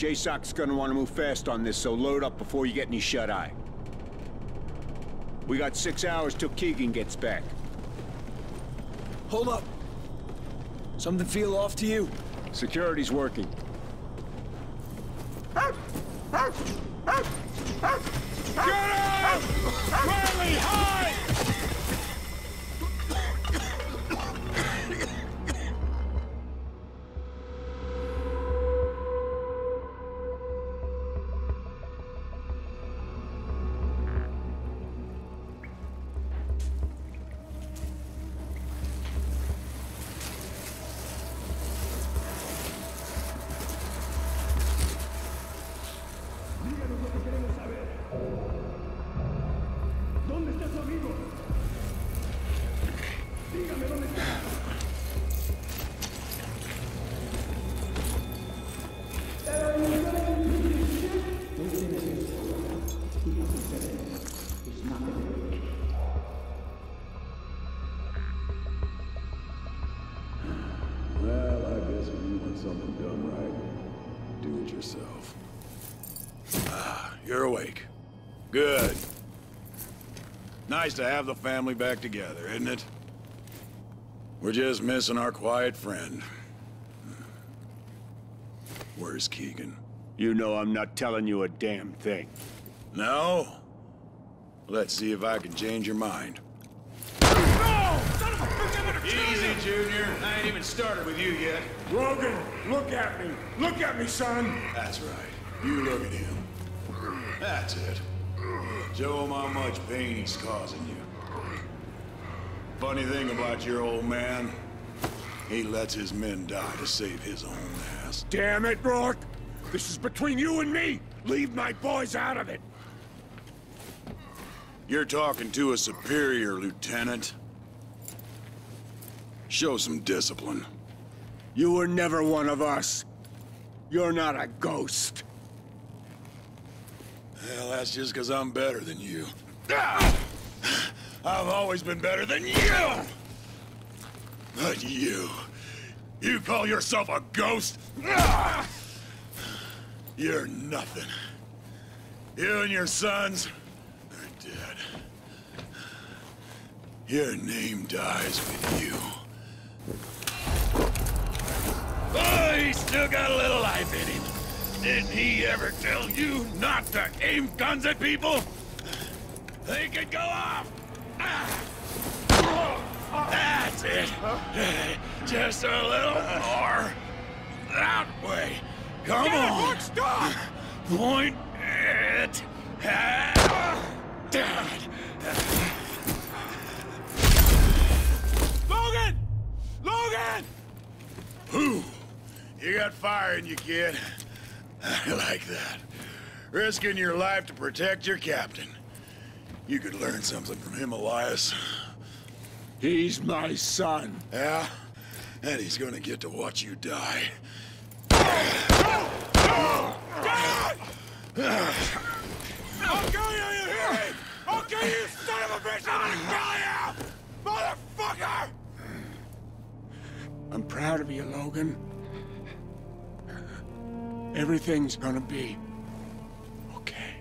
JSOC's gonna want to move fast on this, so load up before you get any shut-eye. We got 6 hours till Keegan gets back. Hold up. Something feel off to you? Security's working. Get him! Riley, hide! Something done right. Do it yourself. Ah, you're awake. Good. Nice to have the family back together, isn't it? We're just missing our quiet friend. Where's Keegan? You know I'm not telling you a damn thing. No? Let's see if I can change your mind. Easy, Junior. I ain't even started with you yet. Logan, look at me. Look at me, son. That's right. You look at him. That's it. Show him how much pain he's causing you. Funny thing about your old man, he lets his men die to save his own ass. Damn it, Rorke. This is between you and me. Leave my boys out of it. You're talking to a superior, Lieutenant. Show some discipline. You were never one of us. You're not a ghost. Well, that's just because I'm better than you. Ah! I've always been better than you! But you call yourself a ghost? Ah! You're nothing. You and your sons are dead. Your name dies with you. Oh, he's still got a little life in him. Didn't he ever tell you not to aim guns at people? They could go off. That's it. Just a little more. That way. Come on. Stop! Point it at Dad. Logan! Logan! Whew. You got fire in you, kid. I like that. Risking your life to protect your captain. You could learn something from him, Elias. He's my son. Yeah? And he's gonna get to watch you die. Dad! I'll kill you, you hear me? I'll kill you, son of a bitch! I'm gonna kill you! Motherfucker! I'm proud of you, Logan. Everything's gonna be okay.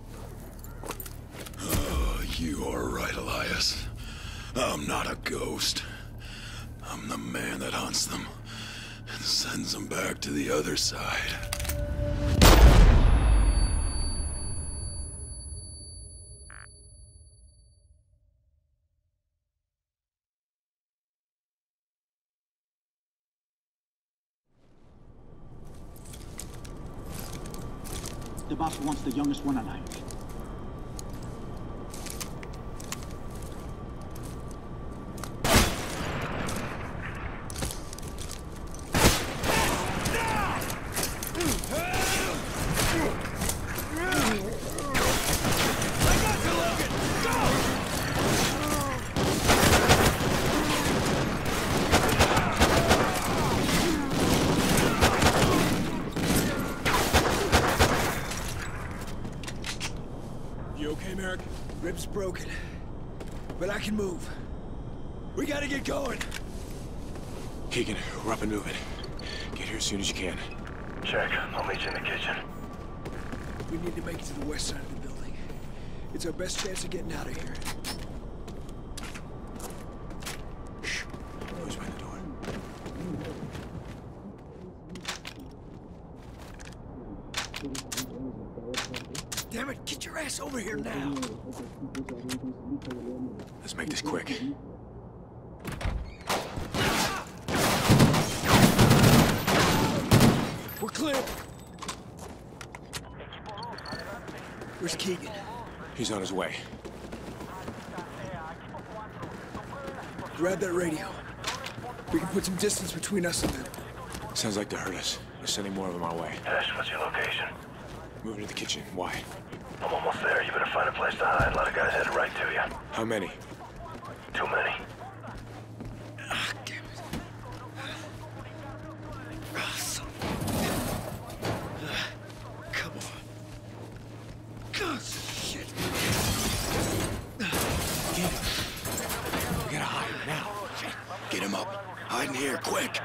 Oh, you are right, Elias. I'm not a ghost. I'm the man that hunts them and sends them back to the other side. The boss wants the youngest one alive. Ribs broken, but I can move. We gotta get going. Keegan, we're up and moving. Get here as soon as you can. Check. I'll meet you in the kitchen. We need to make it to the west side of the building. It's our best chance of getting out of here. Shh. Noise by the door. Damn it, get your ass over here now! Let's make this quick. We're clear! Where's Keegan? He's on his way. Grab that radio. We can put some distance between us and them. Sounds like they heard us. They're sending more of them our way. Ash, what's your location? Moving to the kitchen. Why? I'm almost there. You better find a place to hide. A lot of guys headed right to you. How many? Too many. Ah, damn it. Ah, son. Come on. God, shit. Get him. We gotta hide now. Get him up. Hide in here, quick.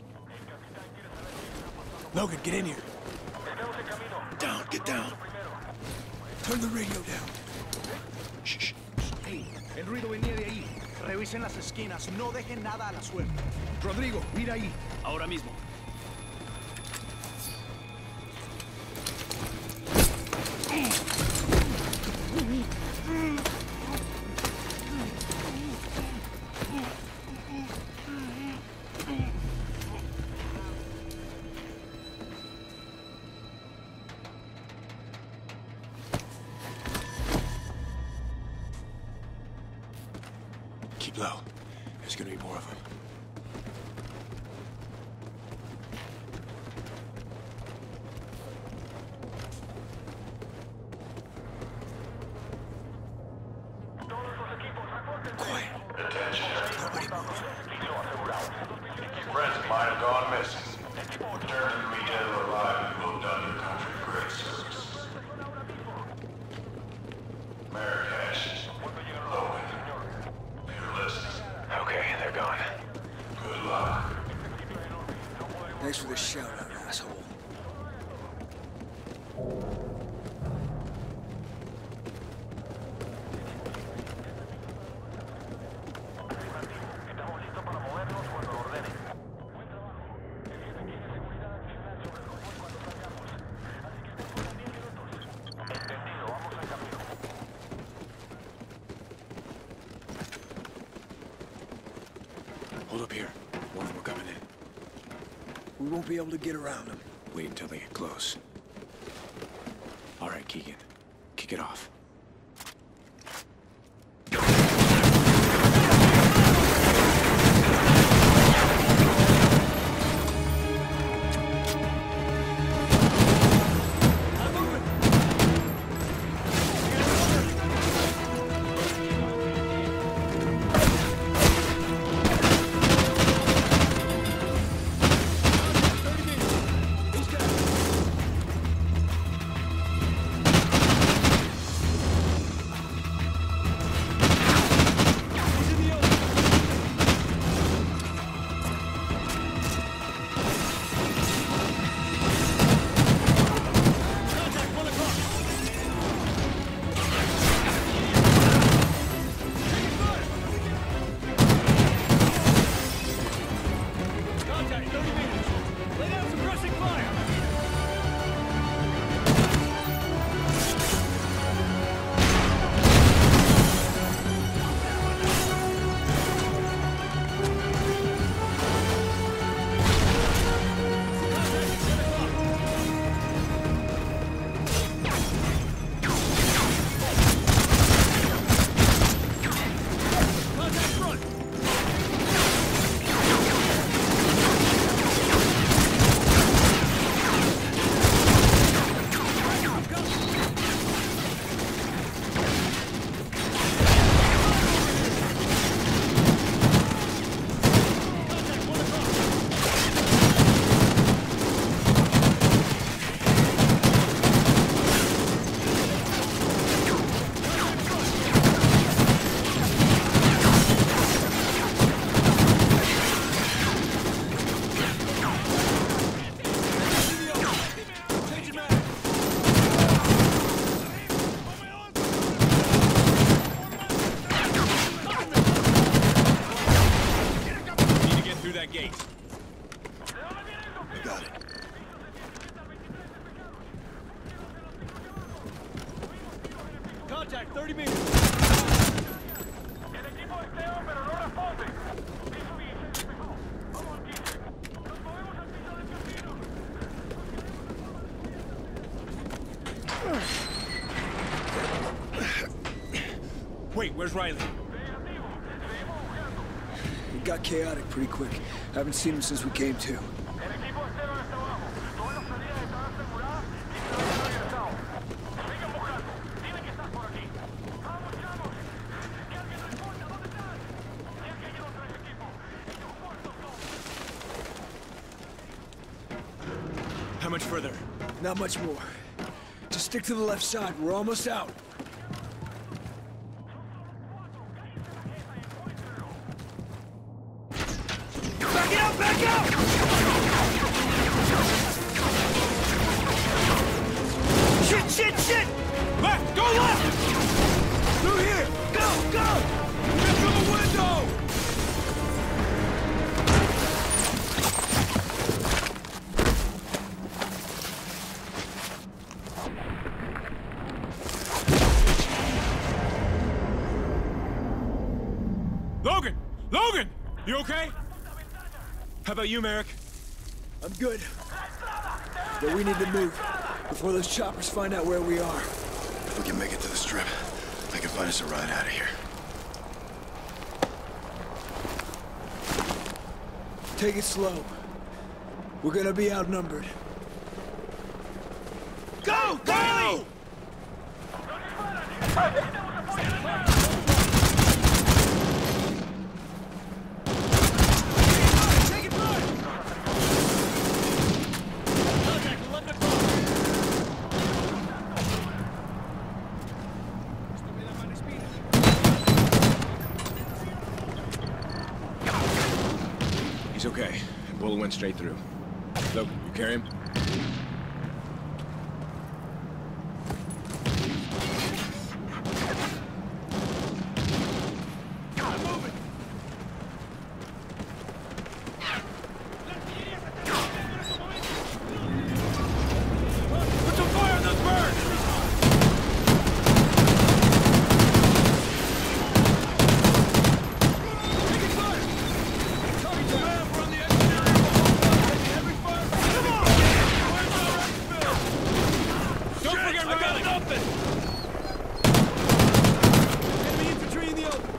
Logan, get in here. Down, get down. Turn the radio down. Shh. Hey, el ruido venía de ahí. Revisen las esquinas, no dejen nada a la suerte. Rodrigo, mira ahí. Ahora mismo. Keep low. There's gonna be more of them. Quiet. Attention. Nobody move. Friends of mine have gone missing. Return to me dead or alive, you will have done your country great service. Merrick Ash. Logan. You're listening. Okay, they're gone. Good luck. Thanks for the shout out, asshole. Hold up here. More of them are coming in. We won't be able to get around them. Wait until they get close. All right, Keegan. Kick it off. 30 meters. Wait, where's Riley? It got chaotic pretty quick. Haven't seen him since we came to. How much further? Not much more. Just stick to the left side. We're almost out. Back it up! Back up! Shit! Shit! Shit! Left! Go left! Through here! Go! Go! Get through the window! Logan! Logan! You okay? How about you, Merrick? I'm good. But we need to move before those choppers find out where we are. If we can make it to the strip, they can find us a ride out of here. Take it slow. We're gonna be outnumbered. Go! Go! He's okay. The bullet went straight through. Logan, you carry him? Put some fire on those birds! Taking fire! Talking to man, we're on the exterior of the whole taking heavy fire! Come on! Where's our exfil? Don't forget Riley! I got nothing! Enemy infantry in the open!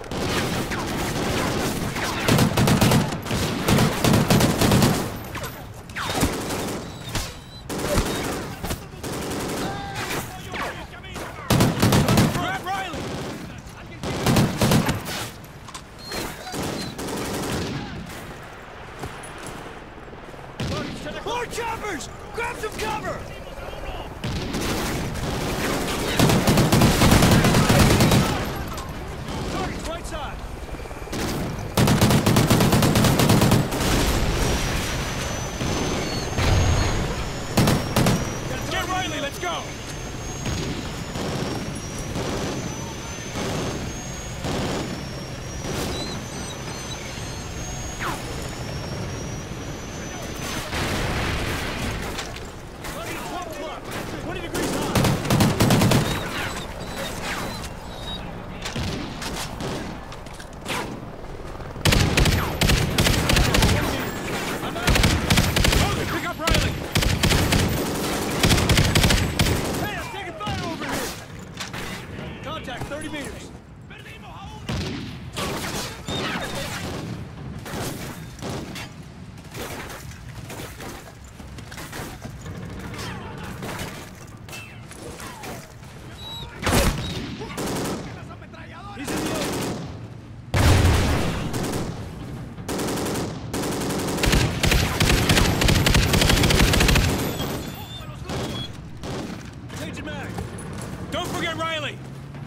Grab Riley! More choppers! Grab some cover! Target's right side! Get Riley, let's go! Logan, pick up Riley! Hey, I'm taking fire over here! Contact 30 meters! He's in the open! Changing mag! Don't forget Riley!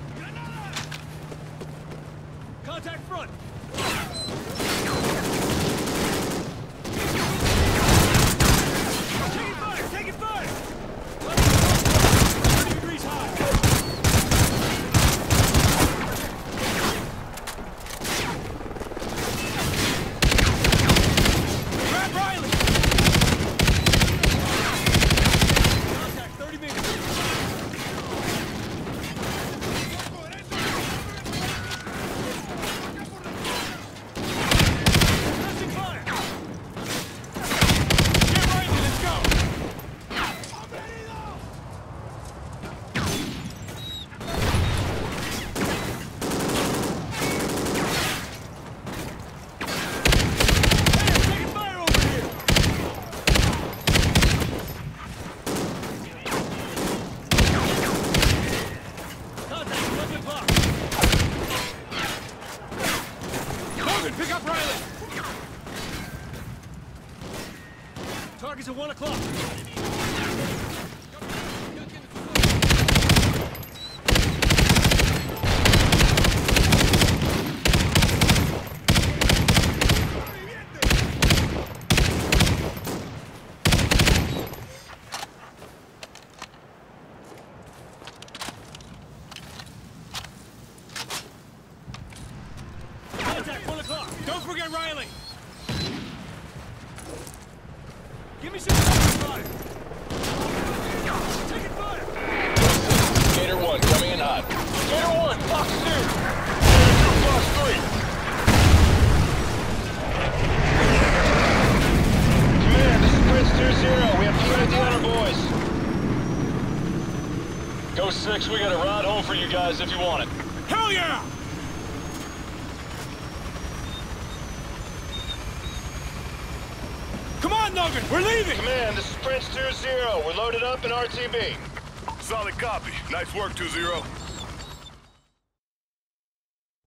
Contact front! Taking fire! Taking fire! 30 degrees high! Grab Riley! Contact 30 meters! Go 6, we got a ride home for you guys if you want it. Hell yeah! Come on, Logan, we're leaving! Command, this is Prince 2-0. We're loaded up in RTB. Solid copy. Nice work, 2-0.